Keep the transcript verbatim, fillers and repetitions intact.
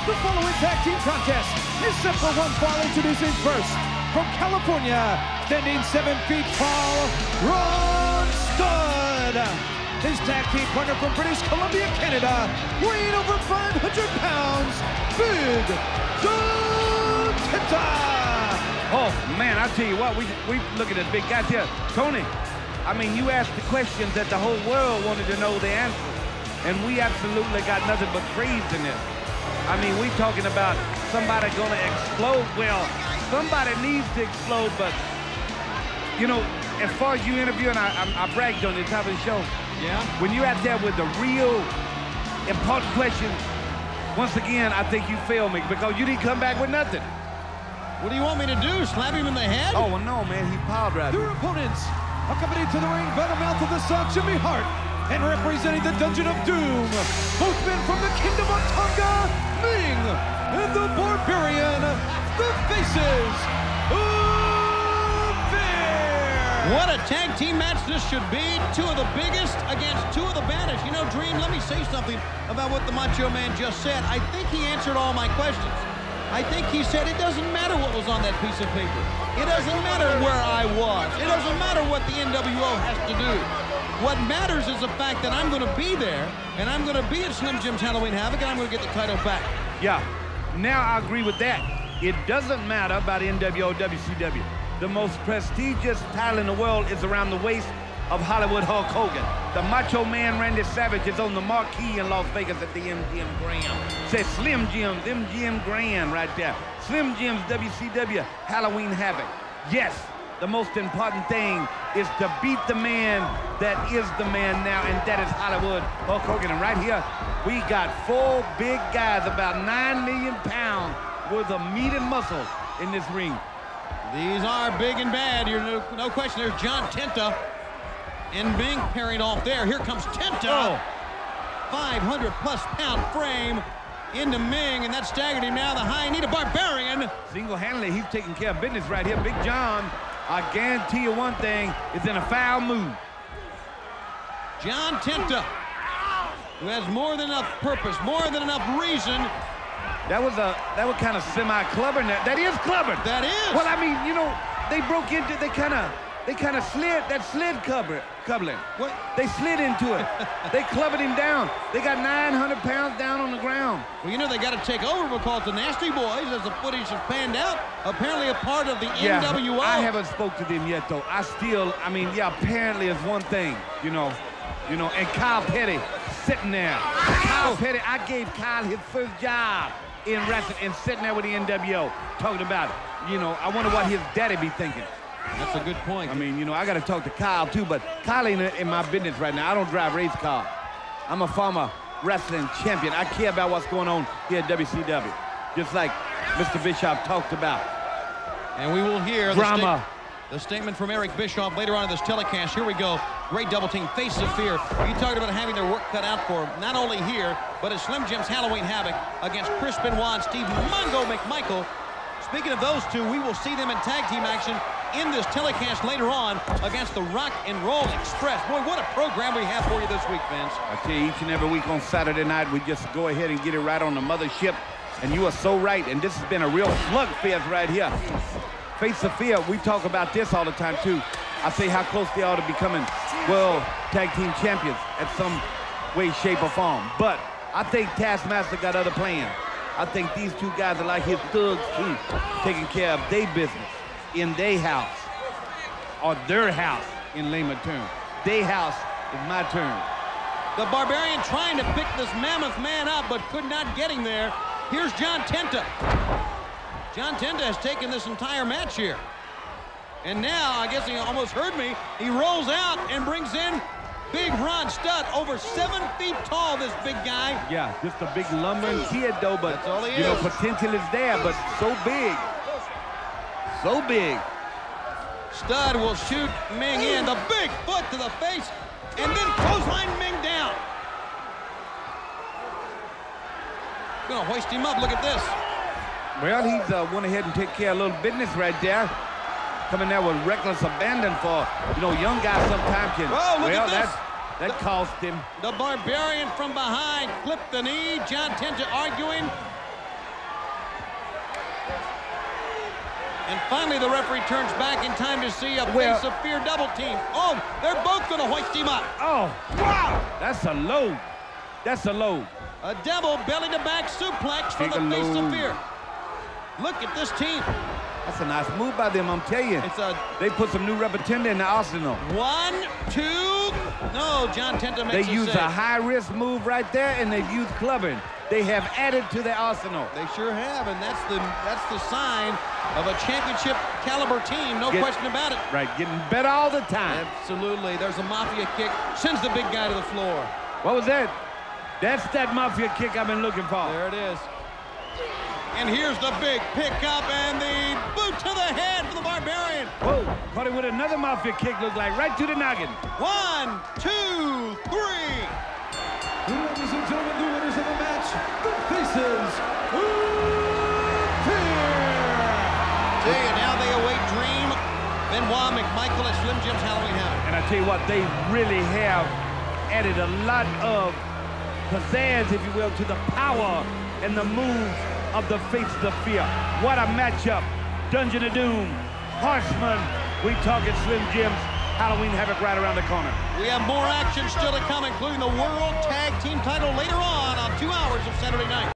The following tag team contest is set for one fall. Introducing first, from California, standing seven feet tall, Ron Studd. His tag team partner from British Columbia, Canada, weighing over five hundred pounds, Big John Tenta. Oh, man, I tell you what, we, we look at this big guy here. Tony, I mean, you asked the questions that the whole world wanted to know the answer, and we absolutely got nothing but praise in this. I mean, we talking about somebody gonna explode. Well, somebody needs to explode, but, you know, as far as you interview, and I, I, I bragged on the top of the show, yeah, when you're out there with the real important questions, once again, I think you failed me because you didn't come back with nothing. What do you want me to do, slap him in the head? Oh, well, no, man, he power drives. Their opponents, accompanied to the ring by the mouth of the South, Jimmy Hart, and representing the Dungeon of Doom, both men from the Kingdom of Tonga, Ming, and the Barbarian, the Faces of Fear. What a tag team match this should be. Two of the biggest against two of the baddest. You know, Dream, let me say something about what the Macho Man just said. I think he answered all my questions. I think he said it doesn't matter what was on that piece of paper. It doesn't matter where I was. It doesn't matter what the N W O has to do. What matters is the fact that I'm going to be there, and I'm going to be at Slim Jim's Halloween Havoc, and I'm going to get the title back. Yeah, now I agree with that. It doesn't matter about N W O, W C W. The most prestigious title in the world is around the waist of Hollywood Hulk Hogan. The Macho Man Randy Savage is on the marquee in Las Vegas at the M G M Grand. Says Slim Jim's M G M Grand right there. Slim Jim's W C W Halloween Havoc. Yes, the most important thing is to beat the man that is the man now, and that is Hollywood Hulk Hogan. And right here, we got four big guys, about nine million pounds worth of meat and muscle in this ring. These are big and bad. You're no, no question. There's John Tenta. And Ming parried off there. Here comes Tenta. Oh. five hundred plus pound frame into Ming, and that staggered him now. The high knee to Barbarian. Single-handedly, he's taking care of business right here. Big John, I guarantee you one thing, is in a foul mood. John Tenta, who has more than enough purpose, more than enough reason. That was a, that was kind of semi-clubbing. That, that is clubbing. That is. Well, I mean, you know, they broke into, they kind of, They kind of slid, that slid cover, coupling. What? They slid into it. They clubbed him down. They got nine hundred pounds down on the ground. Well, you know, they got to take over because the Nasty Boys, as the footage has panned out, apparently a part of the yeah, N W O. I haven't spoke to them yet, though. I still, I mean, yeah, apparently it's one thing, you know, you know, and Kyle Petty sitting there. Kyle Petty, I gave Kyle his first job in wrestling and sitting there with the N W O talking about, you know, I wonder what his daddy be thinking. That's a good point. I mean, you know, I got to talk to Kyle, too, but Kyle ain't in my business right now. I don't drive race car. I'm a former wrestling champion. I care about what's going on here at W C W, just like Mister Bischoff talked about. And we will hear drama. The, sta the statement from Eric Bischoff later on in this telecast. Here we go. Great double team, Face of Fear. You talked about having their work cut out for them, not only here, but at Slim Jim's Halloween Havoc against Chris Benoit and Steve Mongo McMichael. Speaking of those two, we will see them in tag team action in this telecast later on against the Rock and Roll Express. Boy, what a program we have for you this week, Vince. I tell you, each and every week on Saturday night, we just go ahead and get it right on the mothership. And you are so right, and this has been a real slugfest right here. Face of Fear, we talk about this all the time, too. I say how close they are to becoming world tag team champions at some way, shape, or form. But I think Taskmaster got other plans. I think these two guys are like his thugs, too, taking care of their business in their house, or their house in layman terms. Their house is my turn. The Barbarian trying to pick this mammoth man up, but could not get him there. Here's John Tenta. John Tenta has taken this entire match here. And now, I guess he almost heard me, he rolls out and brings in Big Ron Studd, over seven feet tall, this big guy. Yeah, just a big lumbering kid, though, but, that's all he you is. know, potential is there, but so big. So big. Studd will shoot Ming in, the big foot to the face, and then clothesline Ming down. Gonna hoist him up, look at this. Well, he's uh, went ahead and take care of a little business right there. Coming there with reckless abandon for, you know, young guys sometimes can. Oh, look well, at this. That, that cost him. The Barbarian from behind clipped the knee. John Tenta arguing. And finally, the referee turns back in time to see a Well, face of fear double team. Oh, they're both going to hoist him up. Oh, wow! That's a load. That's a load. A devil belly-to-back suplex for Take the a face load. of fear. Look at this team. That's a nice move by them, I'm telling you. It's a They put some new rubber tender in the arsenal. one, two. No, John Tenta makes They a use save. a high-risk move right there, and they've used clubbing. They have added to their arsenal. They sure have, and that's the that's the sign of a championship caliber team, no Get- question about it. Right, getting better all the time. Absolutely. There's a mafia kick, sends the big guy to the floor. What was that? That's that mafia kick I've been looking for. There it is. And here's the big pickup and the boot to the head for the Barbarian. Whoa, caught it with another mafia kick, looked like, right to the noggin. One, two, three. Ladies and gentlemen, the winners of the match, the Faces of Fear. See, and now they await Dream, Benoit, McMichael at Slim Jim's Halloween Havoc. And I tell you what, they really have added a lot of pizzazz, if you will, to the power and the moves of the Faces of Fear. What a matchup. Dungeon of Doom, Horseman, we talking Slim Jim's Halloween Havoc right around the corner. We have more action still to come, including the World Tag Team title later on on two hours of Saturday night.